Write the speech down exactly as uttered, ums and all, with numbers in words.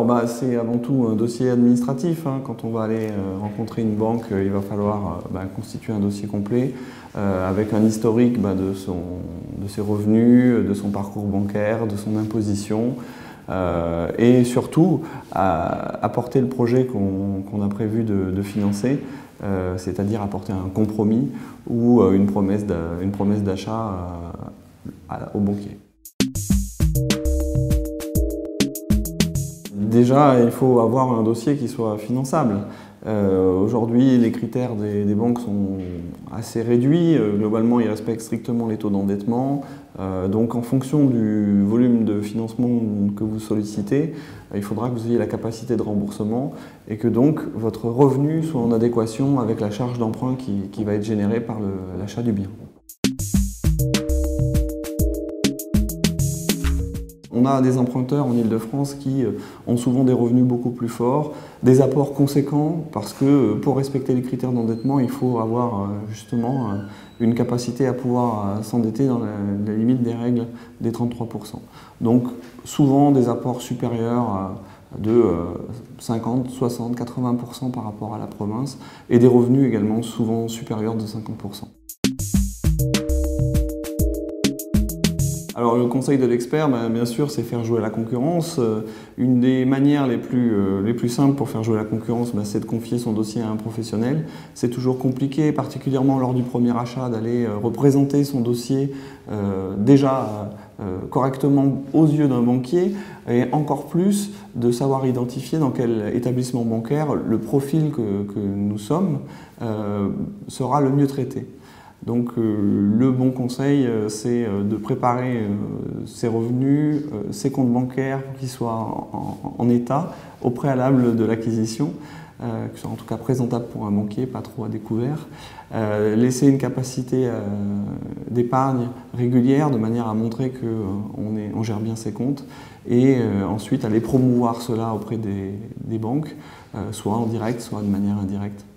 Alors bah, c'est avant tout un dossier administratif, hein. Quand on va aller euh, rencontrer une banque, euh, il va falloir euh, bah, constituer un dossier complet euh, avec un historique bah, de, son, de ses revenus, de son parcours bancaire, de son imposition euh, et surtout à, apporter le projet qu'on qu'on a prévu de, de financer, euh, c'est-à-dire apporter un compromis ou euh, une promesse d'achat euh, au banquier. Déjà, il faut avoir un dossier qui soit finançable. Euh, Aujourd'hui, les critères des, des banques sont assez réduits. Euh, globalement, ils respectent strictement les taux d'endettement. Euh, donc, en fonction du volume de financement que vous sollicitez, euh, il faudra que vous ayez la capacité de remboursement et que donc votre revenu soit en adéquation avec la charge d'emprunt qui, qui va être générée par l'achat du bien. On a des emprunteurs en Île-de-France qui ont souvent des revenus beaucoup plus forts, des apports conséquents, parce que pour respecter les critères d'endettement, il faut avoir justement une capacité à pouvoir s'endetter dans la, la limite des règles des trente-trois pour cent. Donc souvent des apports supérieurs de cinquante, soixante, quatre-vingts pour cent par rapport à la province, et des revenus également souvent supérieurs de cinquante pour cent. Alors le conseil de l'expert, ben, bien sûr, c'est faire jouer la concurrence. Une des manières les plus, euh, les plus simples pour faire jouer la concurrence, ben, c'est de confier son dossier à un professionnel. C'est toujours compliqué, particulièrement lors du premier achat, d'aller euh, représenter son dossier euh, déjà euh, correctement aux yeux d'un banquier, et encore plus de savoir identifier dans quel établissement bancaire le profil que, que nous sommes euh, sera le mieux traité. Donc euh, le bon conseil, euh, c'est euh, de préparer euh, ses revenus, euh, ses comptes bancaires pour qu'ils soient en, en, en état au préalable de l'acquisition, euh, que ce soit en tout cas présentable pour un banquier, pas trop à découvert. Euh, laisser une capacité euh, d'épargne régulière de manière à montrer qu'on euh, on gère bien ses comptes, et euh, ensuite aller promouvoir cela auprès des, des banques, euh, soit en direct, soit de manière indirecte.